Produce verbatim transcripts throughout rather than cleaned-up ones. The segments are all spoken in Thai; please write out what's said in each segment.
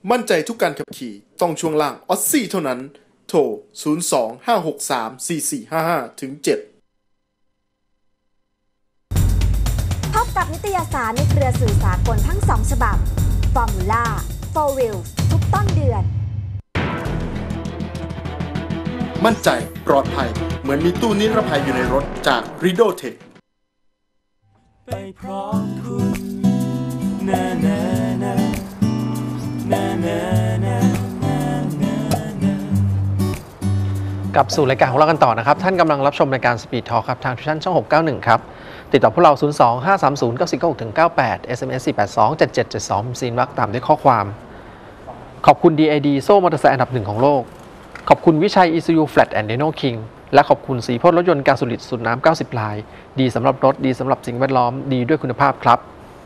มั่นใจทุกการขับขี่ต้องช่วงล่างออสซี่เท่านั้นโทรศูนย์ สอง ห้า หก สาม สี่ สี่ ห้า ห้า ถึง เจ็ดพบกับนิตยสารในเครือสื่อสากลทั้งสองฉบับ Formula โฟร์ Wheels ทุกต้นเดือนมั่นใจปลอดภัยเหมือนมีตู้นิรภัยอยู่ในรถจาก Rido Tech ไปพร้อมคุณนานานานานานากลับสู่รายการของเรากันต่อนะครับท่านกำลังรับชมรายการ Speed Talk ครับทางทูชั่นช่องหกเก้าหนึ่งครับติดต่อพวกเรา ศูนย์ สอง ห้า สาม ศูนย์ เก้า สี่ เก้า หก เก้า แปด เอส เอ็ม เอส สี่ แปด สอง เจ็ด เจ็ด เจ็ด สองซีนวักตามด้วยข้อความขอบคุณ ดี ไอ ดี โซ่มอเตอร์ไซค์อันดับหนึ่งของโลกขอบคุณวิชัย อี ซี ยู Flat and Nano King และขอบคุณสีพ่นรถยนต์การสุริตสูตรน้ำเก้าสิบลายดีสำหรับรถดีสำหรับสิ่งแวดล้อมดีด้วยคุณภาพครับ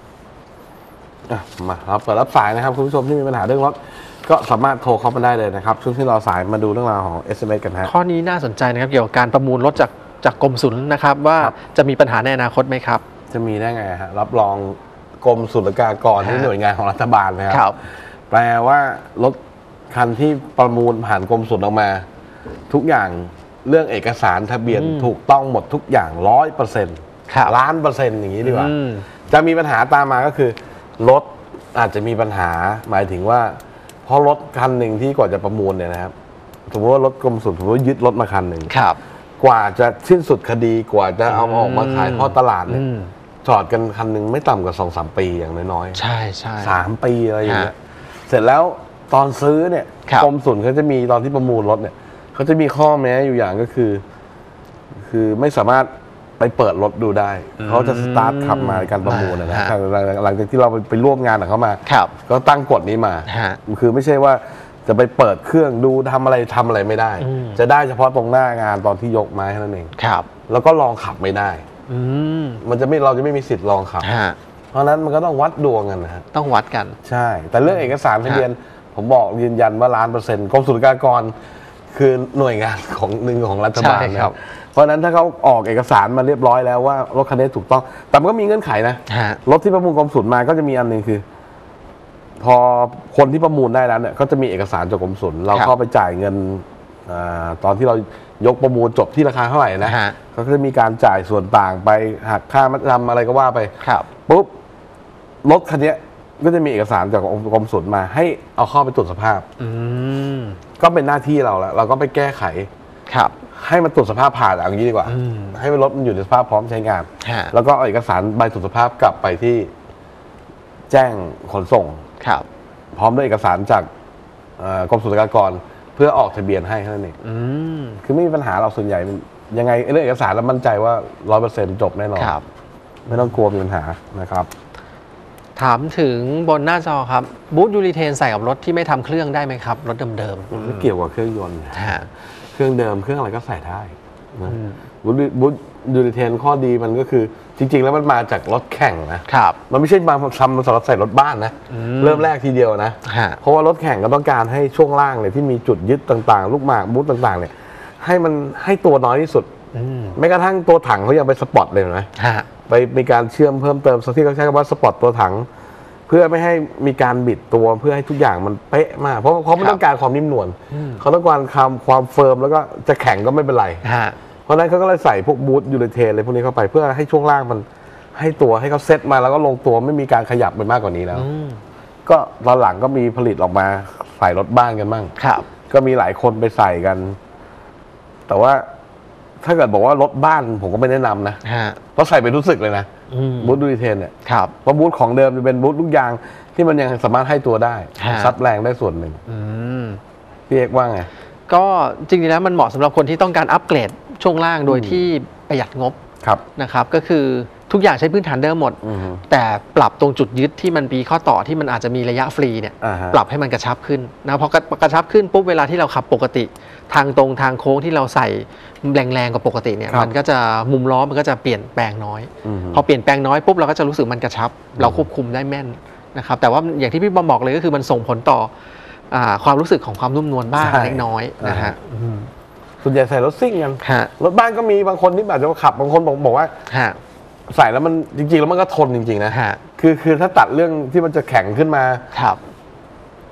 มาครับเปิดรับสายนะครับคุณผู้ชมที่มีปัญหาเรื่องรถก็สามารถโทรเข้ามาได้เลยนะครับช่วงที่เราสายมาดูเรื่องราวของ เอส เอ็ม เอส กันฮะข้อนี้น่าสนใจนะครับเกี่ยวกับการประมูลรถจากจากกรมศุลนะครับว่าจะมีปัญหาในอนาคตไหมครับจะมีได้ไงฮะรับรองกรมศุลกากรที่หน่วยงานของรัฐบาลนะครับแปลว่ารถคันที่ประมูลผ่านกรมศุลออกมาทุกอย่างเรื่องเอกสารทะเบียนถูกต้องหมดทุกอย่างร้อยเปอร์เซ็นต์ล้านเปอร์เซ็นต์อย่างนี้ดีกว่าจะมีปัญหาตามมาก็คือรถอาจจะมีปัญหาหมายถึงว่าเพราะรถคันหนึ่งที่กว่าจะประมูลเนี่ยนะครับสมมติว่ารถกรมศุลสมมติว่ายึดรถมาคันหนึ่งกว่าจะสิ้นสุดคดีกว่าจะเอาออกมาขายทอดตลาดเนี่ยจอดกันคันหนึ่งไม่ต่ำกว่าสองสามปีอย่างน้อยๆใช่ใช่สามปีอะไรอย่างเงี้ยเสร็จแล้วตอนซื้อเนี่ยกรมศุลเขาจะมีตอนที่ประมูลรถเนี่ยเขาจะมีข้อแม้อยู่อย่างก็คือคือไม่สามารถไปเปิดรถดูได้เขาจะสตาร์ทขับมาในการประมูลนะหลังจากที่เราไปร่วมงานกับเขามาก็ตั้งกฎนี้มาคือไม่ใช่ว่าจะไปเปิดเครื่องดูทำอะไรทำอะไรไม่ได้จะได้เฉพาะตรงหน้างานตอนที่ยกไม้เท่านั้นเองแล้วก็ลองขับไม่ได้มันจะไม่เราจะไม่มีสิทธิ์ลองขับเพราะนั้นมันก็ต้องวัดดวงกันนะฮะต้องวัดกันใช่แต่เรื่องเอกสารทะเบียนผมบอกยืนยันว่าล้านเปอร์เซ็นต์กรมศุลกากรคือหน่วยงานของหนึ่งของรัฐบาลนะครับเพราะนั้นถ้าเขาออกเอกสารมาเรียบร้อยแล้วว่ารถคันนี้ถูกต้องแต่มันก็มีเงื่อนไขนะรถที่ประมูลกรมศุลมาก็จะมีอันหนึ่งคือพอคนที่ประมูลได้แล้วเนี่ยก็จะมีเอกสารจากกรมศุลเราเข้าไปจ่ายเงินตอนที่เรายกประมูลจบที่ราคาเท่าไหร่นะเขาก็จะมีการจ่ายส่วนต่างไปหักค่ามัดจำอะไรก็ว่าไปปุ๊บรถคันนี้ก็จะมีเอกสารจากกรมศุลมาให้เอาเข้าไปตรวจสภาพก็เป็นหน้าที่เราแล้วเราก็ไปแก้ไขให้มันตรวจสภาพผ่านอย่างนี้ดีกว่าให้รถมันอยู่ในสภาพพร้อมใช้งานแล้วก็เอาเอกสารใบตรวจสภาพกลับไปที่แจ้งขนส่งพร้อมด้วยเอกสารจากกรมศุลกากรเพื่อออกทะเบียนให้เท่านั้นเองคือไม่มีปัญหาเราส่วนใหญ่ยังไงเรื่องเอกสารเรามั่นใจว่าร้อยเปอร์เซ็นต์จบแน่นอนไม่ต้องกลัวมีปัญหานะครับถามถึงบนหน้าจอครับบูทยูริเทนใส่กับรถที่ไม่ทำเครื่องได้ไหมครับรถเดิมๆมันไม่เกี่ยวกับเครื่องยนต์เครื่องเดิมเครื่องอะไรก็ใส่ได้บูทบูทยูริเทนข้อดีมันก็คือจริงๆแล้วมันมาจากรถแข่งนะครับมันไม่ใช่มาทำสำหรับใส่รถบ้านนะเริ่มแรกทีเดียวนะเพราะว่ารถแข่งก็ต้องการให้ช่วงล่างเนี่ยที่มีจุดยึดต่างๆลูกหมากบูทต่างๆเนี่ยให้มันให้ตัวน้อยที่สุดแม้กระทั่งตัวถังเขายังไปสปอร์ตเลยนะไปมีการเชื่อมเพิ่มเติมที่เขาใช้คำว่าสปอร์ตตัวถังเพื่อไม่ให้มีการบิดตัวเพื่อให้ทุกอย่างมันเป๊ะมากเพราะเขาไม่ต้องการความนิ่มนวลเขาต้องการความความเฟิร์มแล้วก็จะแข็งก็ไม่เป็นไรเพราะนั้นเขาก็เลยใส่พวกบูทยูริเทนอะไรพวกนี้เข้าไปเพื่อให้ช่วงล่างมันให้ตัวให้เขาเซตมาแล้วก็ลงตัวไม่มีการขยับไปมากกว่านี้แล้วก็ตอนหลังก็มีผลิตออกมาใส่รถบ้านกันบ้างก็มีหลายคนไปใส่กันแต่ว่าถ้าเกิดบอกว่ารถบ้านผมก็ไม่แนะนำนะเพราะใส่ไปรู้สึกเลยนะบูทยูริเทนเนี่ยเพราะบูทของเดิมจะเป็นบูทลูกยางที่มันยังสามารถให้ตัวได้ซับแรงได้ส่วนหนึ่งพี่เอกว่าไงก็จริงๆแล้วมันเหมาะสำหรับคนที่ต้องการอัปเกรดช่วงล่างโดยที่ประหยัดงบนะครับก็คือทุกอย่างใช้พื้นฐานเดิมหมดแต่ปรับตรงจุดยึดที่มันมีข้อต่อที่มันอาจจะมีระยะฟรีเนี่ยปรับให้มันกระชับขึ้นนะพอกระชับขึ้นปุ๊บเวลาที่เราขับปกติทางตรงทางโค้งที่เราใส่แรงๆกว่าปกติเนี่ยมันก็จะมุมล้อมันก็จะเปลี่ยนแปลงน้อยพอเปลี่ยนแปลงน้อยปุ๊บเราก็จะรู้สึกมันกระชับเราควบคุมได้แม่นนะครับแต่ว่าอย่างที่พี่บอมบอกเลยก็คือมันส่งผลต่อความรู้สึกของความนุ่มนวลบ้างเล็กน้อยนะฮะส่วนใหญ่ใส่รถซิ่งกันรถบ้านก็มีบางคนที่อาจจะขับบางคนบอกบอกว่าใส่แล้วมันจริงๆแล้วมันก็ทนจริงๆนะคือคือถ้าตัดเรื่องที่มันจะแข็งขึ้นมา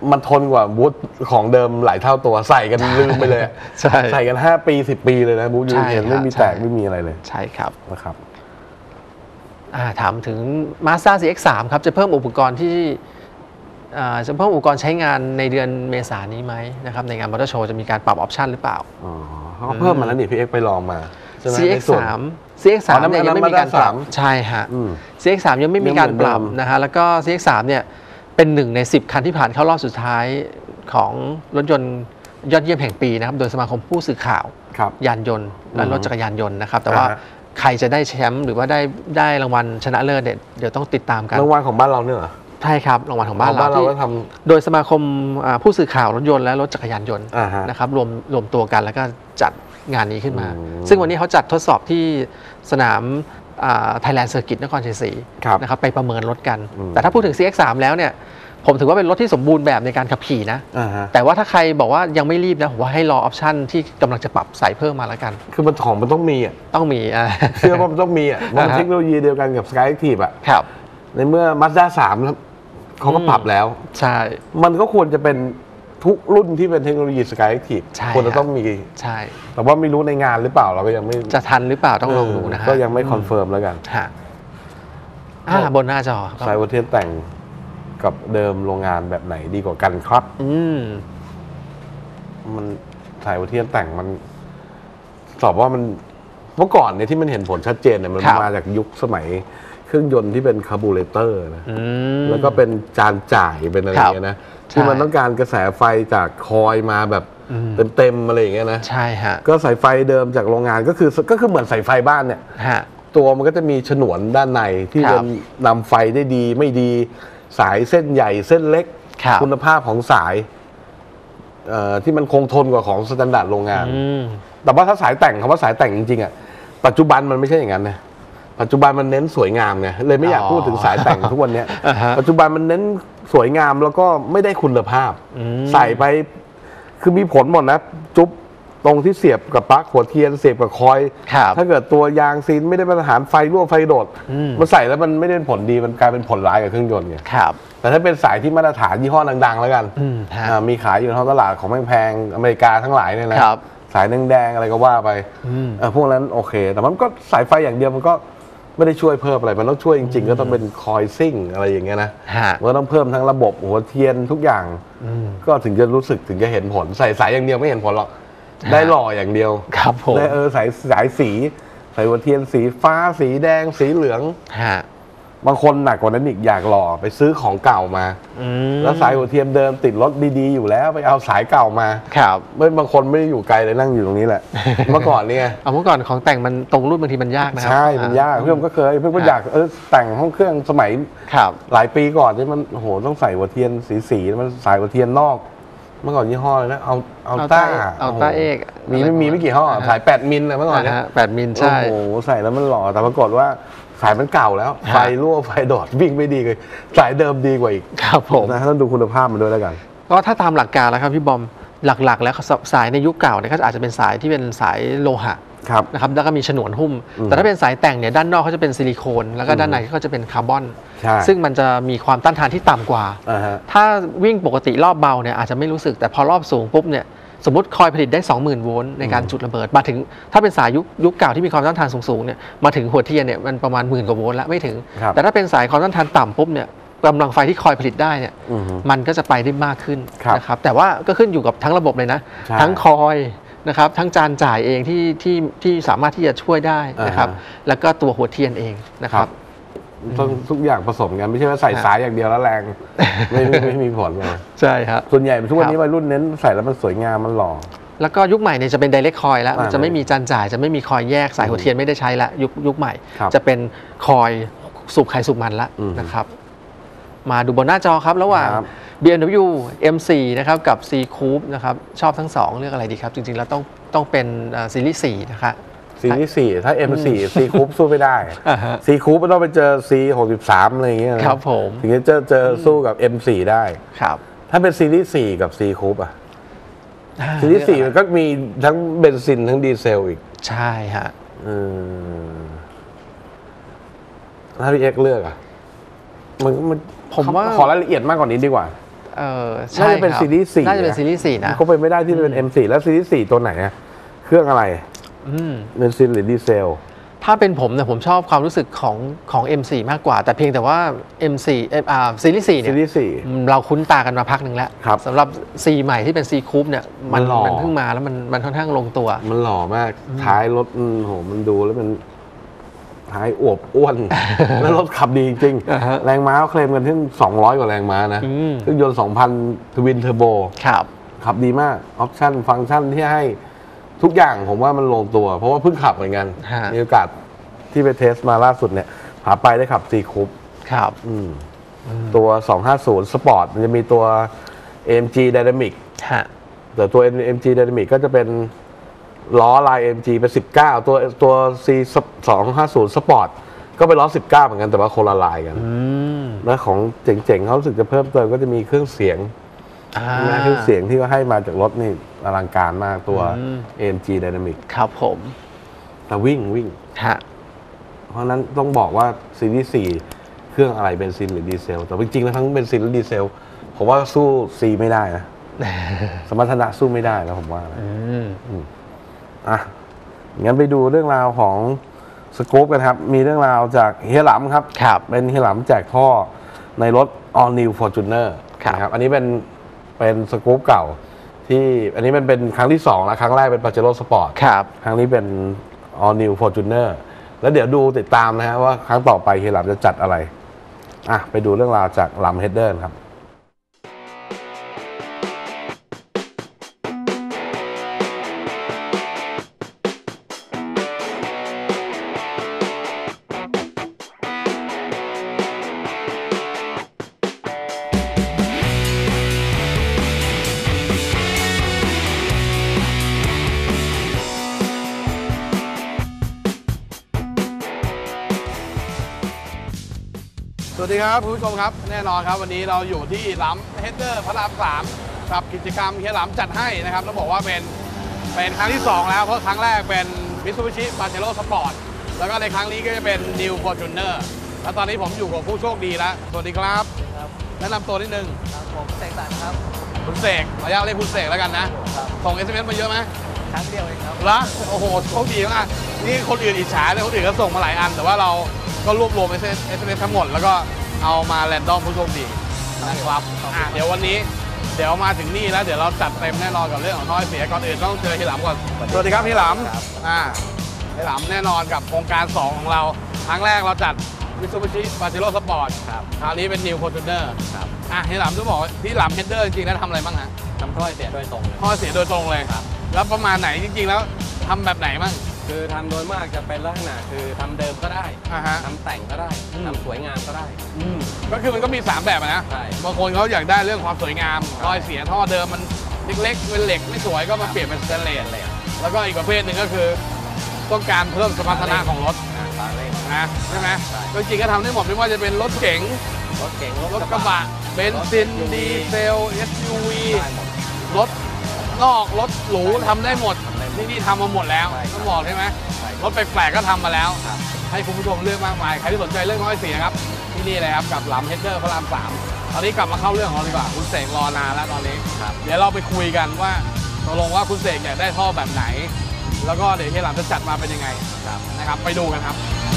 มันทนกว่าบูทของเดิมหลายเท่าตัวใส่กันลืมไปเลยใช่ใส่กันห้าปีสิบปีเลยนะบูทยูนิเทนไม่มีแตกไม่มีอะไรเลยใช่ครับนะครับถามถึง Mazda ซี เอ็กซ์ ทรี ครับจะเพิ่มอุปกรณ์ที่จะเพิ่มอุปกรณ์ใช้งานในเดือนเมษายนนี้ไหมนะครับในงานมอเตอร์โชว์จะมีการปรับออปชันหรือเปล่าอ๋อเขาเพิ่มมาแล้วนี่พี่เอ็กไปลองมาซี เอ็กซ์ ทรี ซี เอ็กซ์ ทรี เนี่ยยังไม่มีการปรับใช่ฮะ ซี เอ็กซ์ ทรี ยังไม่มีการปรับนะฮะแล้วก็ ซี เอ็กซ์ ทรี เนี่ยเป็นหนึ่งในสิบคันที่ผ่านเข้ารอบสุดท้ายของรถยนต์ยอดเยี่ยมแห่งปีนะครับโดยสมาคมผู้สื่อข่าวยานยนต์และรถจักรยานยนต์นะครับแต่ว่าใครจะได้แชมป์หรือว่าได้ได้รางวัลชนะเลิศเนี่ยเดี๋ยวต้องติดตามกันรางวัลของบ้านเราเนี่ยเหรอใช่ครับรางวัลของบ้านเราที่โดยสมาคมผู้สื่อข่าวรถยนต์และรถจักรยานยนต์นะครับรวมรวมตัวกันแล้วก็จัดงานนี้ขึ้นมาซึ่งวันนี้เขาจัดทดสอบที่สนามไทยแลนด์เซอร์กิตนครชัยศรีนะครับไปประเมินรถกันแต่ถ้าพูดถึง ซี เอ็กซ์ ทรี แล้วเนี่ยผมถือว่าเป็นรถที่สมบูรณ์แบบในการขับขี่นะแต่ว่าถ้าใครบอกว่ายังไม่รีบนะผมว่าให้รอออปชั่นที่กำลังจะปรับใส่เพิ่มมาแล้วกันคือมันของมันต้องมีอ่ะต้องมีเชื่อว่ามันต้องมีอ่ะมันเทคโนโลยีเดียวกันกับ Skyactiv อ่ะในเมื่อ Mazda สามเขาก็ปรับแล้วใช่มันก็ควรจะเป็นทุกรุ่นที่เป็นเทคโนโลยี Skyactiv ควรจะต้องมีใช่แต่ว่าไม่รู้ในงานหรือเปล่าเราก็ยังไม่จะทันหรือเปล่าต้องลองดูนะฮะก็ยังไม่คอนเฟิร์มแล้วกันอ่าบนหน้าจอสายวัเทียนแต่งกับเดิมโรงงานแบบไหนดีกว่ากันครับอืมมันสายวัเทียนแต่งมันตอบว่ามันเมื่อก่อนเนี่ยที่มันเห็นผลชัดเจนเนี่ยมันมาจากยุคสมัยเครื่องยนต์ที่เป็นคาร์บูเรเตอร์นะแล้วก็เป็นจานจ่ายเป็นอะไรเงี้ยนะที่มันต้องการกระแสไฟจากคอยมาแบบเต็มๆอะไรอย่างเงี้ยนะใช่ฮะก็สายไฟเดิมจากโรงงานก็คือก็คือเหมือนสายไฟบ้านเนี่ยตัวมันก็จะมีฉนวนด้านในที่จะนำไฟได้ดีไม่ดีสายเส้นใหญ่เส้นเล็กคุณภาพของสายที่มันคงทนกว่าของสแตนดาร์ดโรงงานแต่ว่าถ้าสายแต่งคำว่าสายแต่งจริงๆอ่ะปัจจุบันมันไม่ใช่อย่างนั้นนะปัจจุบันมันเน้นสวยงามไงเลยไม่อยากพูดถึงสายแต่งทุกวันนี้ปัจจุบันมันเน้นสวยงามแล้วก็ไม่ได้คุณภาพใส่ไปคือมีผลหมดนะจุ๊บตรงที่เสียบกับปลั๊กหัวเทียนเสียบกับคอยถ้าเกิดตัวยางซีนไม่ได้มาตรฐานไฟรั่วไฟโดดมันใส่แล้วมันไม่ได้ผลดีมันกลายเป็นผลร้ายกับเครื่องยนต์ไงแต่ถ้าเป็นสายที่มาตรฐานยี่ห้อดังๆแล้วกันมีขายอยู่ในท้องตลาดของแพงๆอเมริกาทั้งหลายเนี่ยนะสายแดงๆอะไรก็ว่าไปพวกนั้นโอเคแต่มันก็สายไฟอย่างเดียวมันก็ไม่ได้ช่วยเพิ่มอะไรมันต้องช่วยจริงๆก็ต้องเป็นคอยซิ่งอะไรอย่างเงี้ยนะมันต้องเพิ่มทั้งระบบหัวเทียนทุกอย่างก็ถึงจะรู้สึกถึงจะเห็นผลใส่สายอย่างเดียวไม่เห็นผลหรอกได้หล่ออย่างเดียวครับผมได้เออสายสายสีใส่หัวเทียนสีฟ้าสีแดงสีเหลืองบางคนหนักกว่านั้นอีกอยากหล่อไปซื้อของเก่ามาแล้วสายหัวเทียนเดิมติดรถดีๆอยู่แล้วไปเอาสายเก่ามาครับไม่บางคนไม่ได้อยู่ไกลเลยนั่งอยู่ตรงนี้แหละเมื่อก่อนเนี่ยเอาเมื่อก่อนของแต่งมันตรงรุ่นบางทีมันยากนะครับใช่มันยากเพื่อนก็เคยเพื่อนก็อยากเออแต่งห้องเครื่องสมัยหลายปีก่อนที่มันโหต้องใส่หัวเทียนสีๆมันสายหัวเทียนนอกเมื่อก่อนยี่ห้อเลยนะเอาเอาต้าเอาต้าเอกมีไม่มีไม่กี่ห้อสายแปดมิลนะเมื่อก่อนเนี่ยแปดมิลใช่โอ้โหใส่แล้วมันหล่อแต่ปรากฏว่าสายมันเก่าแล้วไฟรั่วไฟโดดวิ่งไม่ดีเลยสายเดิมดีกว่าอีกครับผมนะต้องดูคุณภาพมันด้วยแล้วกันก็ถ้าตามหลักการแล้วครับพี่บอมหลักๆแล้วสายในยุคเก่าเนี่ยก็อาจจะเป็นสายที่เป็นสายโลหะนะครับแล้วก็มีฉนวนหุ้มแต่ถ้าเป็นสายแต่งเนี่ยด้านนอกเขาจะเป็นซิลิโคนแล้วก็ด้านในก็จะเป็นคาร์บอนซึ่งมันจะมีความต้านทานที่ต่ำกว่าถ้าวิ่งปกติรอบเบาเนี่ยอาจจะไม่รู้สึกแต่พอรอบสูงปุ๊บเนี่ยสมมติคอยผลิตได้ สองหมื่น โวลต์ในการจุดระเบิดมาถึงถ้าเป็นสายยุคยุคเก่าที่มีความต้านทานสูงๆเนี่ยมาถึงหัวเทียนเนี่ยมันประมาณหมื่นกว่าโวลต์แล้วไม่ถึงแต่ถ้าเป็นสายความต้านทานต่ำปุ๊บเนี่ยกำลังไฟที่คอยผลิตได้เนี่ยมันก็จะไปได้มากขึ้นนะครับแต่ว่าก็ขึ้นอยู่กับทั้งระบบเลยนะทั้งคอยนะครับทั้งจานจ่ายเองที่ที่ที่สามารถที่จะช่วยได้นะครับแล้วก็ตัวหัวเทียนเองนะครับต้องทุกอย่างผสมกันไม่ใช่ว่าใส่สายอย่างเดียวแล้วแรงไม่ไม่มีผลเลยใช่ครับส่วนใหญ่ทุกวันนี้วัยรุ่นเน้นใส่แล้วมันสวยงามมันหล่อแล้วก็ยุคใหม่เนี่ยจะเป็นไดเรกคอยแล้วจะไม่มีจานจ่ายจะไม่มีคอยแยกสายหัวเทียนไม่ได้ใช้ละยุคยุคใหม่จะเป็นคอยสูบไขสูบมันละนะครับมาดูบนหน้าจอครับระหว่าง บี เอ็ม ดับเบิลยู เอ็ม โฟร์ นะครับกับ C Coupe นะครับชอบทั้งสองเลือกอะไรดีครับจริงๆแล้วต้องต้องเป็นซีรีส์สี่นะครับซีรีส์สี่ถ้า เอ็ม โฟร์ C Coupe สู้ไม่ได้ C Coupe มันต้องไปเจอ ซี หกสิบสาม อะไรอย่างเงี้ยครับผมถึงจะเจอเจอสู้กับ เอ็ม โฟร์ ได้ครับถ้าเป็นซีรีส์สี่กับ C Coupe อ่ะซีรีส์สี่มันก็มีทั้งเบนซินทั้งดีเซลอีกใช่ฮะถ้าพี่เอ็กเลือกอ่ะมันมันผมว่าขอรายละเอียดมากกว่านี้ดีกว่าเออน่าจะเป็นซีรีส์สี่น่าจะเป็นซีรีส์สี่นะก็เป็นไม่ได้ที่จะเป็น เอ็ม โฟร์ แล้วซีรีส์สี่ตัวไหนอะเครื่องอะไรเป็นซินหรือดีเซลถ้าเป็นผมเนี่ยผมชอบความรู้สึกของของ เอ็ม โฟร์ มากกว่าแต่เพียงแต่ว่า เอ็ม โฟร์ เอฟ อาร์ ซีรีส์สี่เนี่ยเราคุ้นตากันมาพักหนึ่งแล้วสำหรับ C ใหม่ที่เป็น C Coupe เนี่ยมันมันเพิ่งมาแล้วมันมันค่อนข้างลงตัวมันหล่อมากท้ายรถโหมันดูแล้วมันท้ายอวบอ้วนแล้วรถขับดีจริงแรงม้าเคลมกันที่สองร้อยกว่าแรงม้านะเครื่องยนต์ สองพัน ทวินเทอร์โบครับขับดีมากออปชั่นฟังก์ชันที่ให้ทุกอย่างผมว่ามันลงตัวเพราะว่าเพิ่งขับเหมือนกันมีโอกาสที่ไปเทสมาล่าสุดเนี่ยพาไปได้ขับ C Coupe ครับตัว สองห้าศูนย์ Sport มันจะมีตัว เอ็ม จี Dynamic แต่ตัว เอ็ม จี Dynamic ก็จะเป็นล้อลาย เอ็ม จี เป็นสิบเก้าตัวตัว C สองห้าศูนย์ Sport ก็เป็นล้อสิบเก้าเหมือนกันแต่ว่าคนละลายกันและของเจ๋งๆเขารู้สึกจะเพิ่มเติมก็จะมีเครื่องเสียงเครื่องเสียงที่เขาให้มาจากรถนี่อลังการมากตัว เอ็ม จี Dynamic ครับผมแต่วิ่งวิ่งเพราะนั้นต้องบอกว่าซีรีส์สี่เครื่องอะไรเบนซินหรือดีเซลแต่จริงๆแล้วทั้งเบนซินและดีเซลผมว่าสู้ C ไม่ได้นะสมรรถนะสู้ไม่ได้แล้วผมว่าอ่ะงั้นไปดูเรื่องราวของสกู๊ปกันครับมีเรื่องราวจากเฮียหลำครับเป็นเฮียหลำแจกท่อในรถ All New Fortuner นะครับอันนี้เป็นเป็นสกู๊ปเก่าที่อันนี้มันเป็นครั้งที่สองแล้วครั้งแรกเป็น Pajero Sport ครั้งนี้เป็น All New Fortuner แล้วเดี๋ยวดูติดตามนะฮะว่าครั้งต่อไปเฮียหลำจะจัดอะไรอ่ะไปดูเรื่องราวจากหลำเฮดเดอร์ครับสวัสดีครับคุณผู้ชมครับแน่นอนครับวันนี้เราอยู่ที่หลำเฮดเดอร์พระรามสามกับกิจกรรมเฮียหลำจัดให้นะครับต้องบอกว่าเป็นเป็นครั้งที่สองแล้วเพราะครั้งแรกเป็น Mitsubishi Pajero Sport แล้วก็ในครั้งนี้ก็จะเป็น New Fortuner แล้วตอนนี้ผมอยู่กับผู้โชคดีแล้วสวัสดีครับแนะนำตัวนิดนึงครับผมเสกสรรครับคุณเสกขออนุญาตเรียกคุณเสกแล้วกันนะส่ง เอส เอ็ม เอส มาเยอะไหมครั้งเดียวเองครับละโอ้โหโชคดีมากนี่คนอื่นอิจฉาเลยคนอื่นก็ส่งมาหลายอันแต่ว่าเราก็รวบรวม เอส เอ็ม เอส ทั้งหมดแล้วก็เอามาแรนดอมผู้โชคดีนะครับอ่ะเดี๋ยววันนี้เดี๋ยวมาถึงนี่แล้วเดี๋ยวเราจัดเต็มแน่นอนกับเรื่องของท่อเสียก่อนอื่นต้องเจอพี่หลำก่อนสวัสดีครับพี่หลำอ่าพี่หลำแน่นอนกับโครงการสองของเราครั้งแรกเราจัด Mitsubishi Pajero Sport ครับคราวนี้เป็น New Fortuner ครับอ่ะพี่หลำจะบอกพี่หลำเฮดเดอร์จริงๆแล้วทำอะไรบ้างฮะทำท่อเสียโดยตรงท่อเสียโดยตรงเลยครับแล้วประมาณไหนจริงๆแล้วทำแบบไหนบ้างคือทำโดยมากจะเป็นลักษณะคือทำเดิมก็ได้ทำแต่งก็ได้ทำสวยงามก็ได้ก็คือมันก็มีสามแบบนะบางคนเขาอยากได้เรื่องความสวยงามรอยเสียท่อเดิมมันเล็กๆเป็นเหล็กไม่สวยก็มาเปลี่ยนเป็นสแตนเลสเลยแล้วก็อีกประเภทหนึ่งก็คือต้องการเพิ่มสมรรถนะของรถนะใช่ไหมจริงๆก็ทำได้หมดไม่ว่าจะเป็นรถเก๋งรถเก๋งรถกระบะเบนซินดีเซล เอส ยู วี รถนอกรถหรูทำได้หมดที่นี่ทำมาหมดแล้วต้องบอกใช่ไหมรถแปลกๆก็ทำมาแล้วให้คุณผู้ชมเลือกมากมายใครที่สนใจเรื่องน้อยเสียครับที่นี่เลยครับกับหลำเฮดเดอร์พระรามสามตอนนี้กลับมาเข้าเรื่องของเราดีกว่าคุณเสกรอนานแล้วตอนนี้เดี๋ยวเราไปคุยกันว่าตกลงว่าคุณเสกอยากได้ท่อแบบไหนแล้วก็เดี๋ยวเฮียหลำจะจัดมาเป็นยังไงนะครับไปดูกันครับ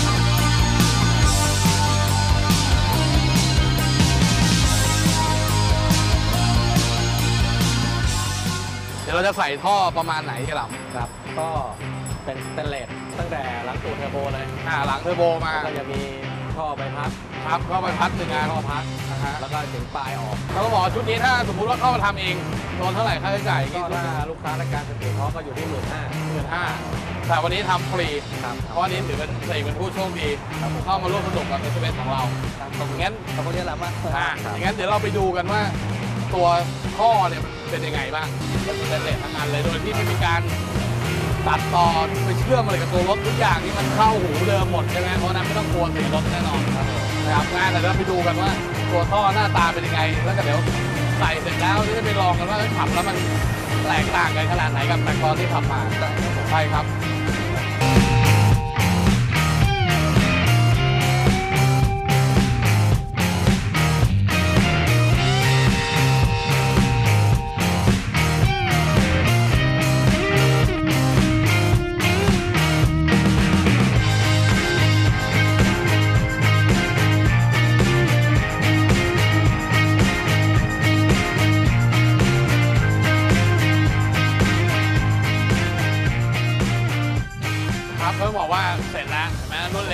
เดี๋ยวเราจะใส่ท่อประมาณไหนเฮียหลำครับก็เป็นสแตนเลสตั้งแต่หลังตูดเทอร์โบเลยอ่าหลังเทอร์โบมาก็จะมีท่อใบพัดครับท่อใบพัดหนึ่งงานท่อพัดนะฮะแล้วก็ถึงปลายออกเราก็บอกชุดนี้ถ้าสมมุติว่าเข้ามาทำเองโดนเท่าไหร่ค่าใช้จ่ายก็ถ้าลูกค้าในการเปลี่ยนท่อก็อยู่ที่หมื่นห้าหมื่นห้าแต่วันนี้ทำฟรีเพราะวันนี้ถือเป็นเสกเป็นผู้โชคดีเข้ามาร่วมสนุกกับเอสเอ็มเอสของเรางั้นขอบคุณที่รับมาอ่างั้นเดี๋ยวเราไปดูกันว่าตัวท่อเนี่ยมันเป็นยังไงบ้างเป็นสแตนเลสทั้งอันเลยโดยที่ไม่มีการตัดต่อไปเชื่อมอะไรกับตัวรถทุกอย่างนี่มันเข้าหูเดิมหมดใช่ไหมเพราะนั้นไม่ต้องกลัวเสียรถแน่นอนนะครับงานแต่เราไปดูกันว่าตัวท่อหน้าตาเป็นยังไงแล้วก็เดี๋ยวใส่เสร็จแล้วจะไปลองกันว่าขับแล้วมันแตกต่างกันขนาดไหนกับแต่ก่อนที่ขับมาใช่ครับ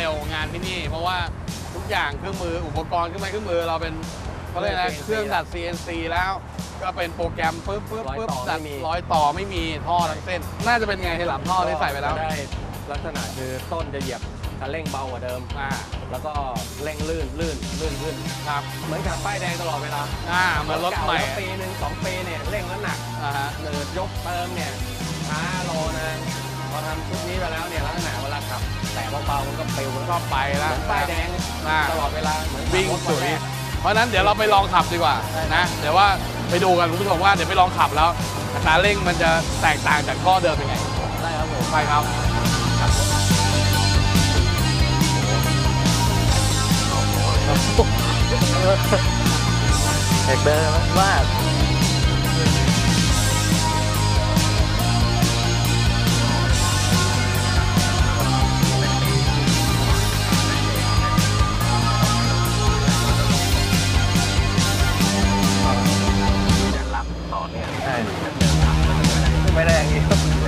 ร็วงานที่นี่ เพราะว่าทุกอย่างเครื่องมืออุปกรณ์เครื่องไม้เครื่องมือเราเป็นเขาเรียกอะไรเครื่องดัด ซี เอ็น ซี แล้วก็เป็นโปรแกรมปึ๊บปึ๊บปึ๊บดัดร้อยต่อไม่มีท่อทั้งเส้นน่าจะเป็นไงที่หลังท่อที่ใส่ไปแล้วได้ลักษณะคือต้นจะเหยียบคันเร่งเบากว่าเดิมอ่าแล้วก็เร่งลื่นลื่นลื่นลื่นครับเหมือนกับป้ายแดงตลอดเวลาอ่าเหมือนรถใหม่ปีหนึ่งสองปีเนี่ยเร่งแล้วหนักอ่าฮะเนิร์ดยกเติมเนี่ยช้ารอนะพอทำชุดนี้ไปแล้วเนี่ยลักษณะเวลาขับแต่เบาๆมันก็ปิวมันก็ไปแล้วป้ายแดงตลอดเวลาเหมือนวิ่งสุดเพราะนั้นเดี๋ยวเราไปลองขับดีกว่านะเดี๋ยวว่าไปดูกันคุณผู้ชมว่าเดี๋ยวไปลองขับแล้วอัตราเร่งมันจะแตกต่างจากข้อเดิมยังไงได้ครับผมไปครับแอกเดินมากไม่ได้อย่างนี้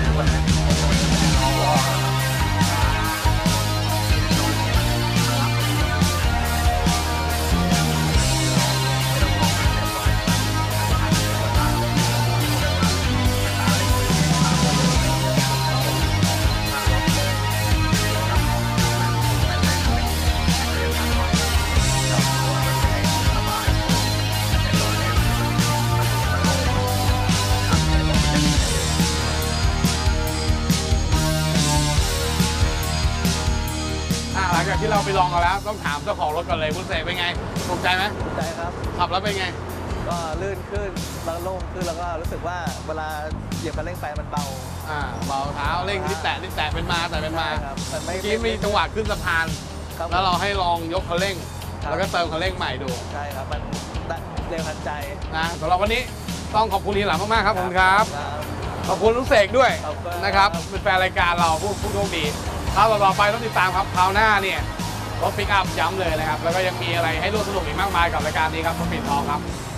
หลังจากที่เราไปลองกันแล้วต้องถามเจ้าของรถก่อนเลยคุณเสกเป็นไงถูกใจไหมถูกใจครับขับแล้วเป็นไงก็ลื่นขึ้นแล้วโล่งขึ้นแล้วก็รู้สึกว่าเวลาเหยียบคันเร่งไปมันเบาอ่าเบาเท้าเร่งนิดแตะนิดแตะเป็นมาแต่เป็นมาเมื่อกี้มีจังหวะขึ้นสะพานแล้วเราให้ลองยกคันเร่งแล้วก็เติมคันเร่งใหม่ดูใช่ครับมันเร็วทันใจนะสำหรับวันนี้ต้องขอบคุณทีหลังมากๆครับผมครับขอบคุณลุงเสกด้วยนะครับเป็นแฟนรายการเราผู้ผู้โชคดีคราวต่อไปต้องติดตามครับคราวหน้าเนี่ยรถปิกอัพย้ำเลยนะครับแล้วก็ยังมีอะไรให้ร่วมสนุกอีกมากมายกับรายการนี้ครับสปีดทอล์คครับ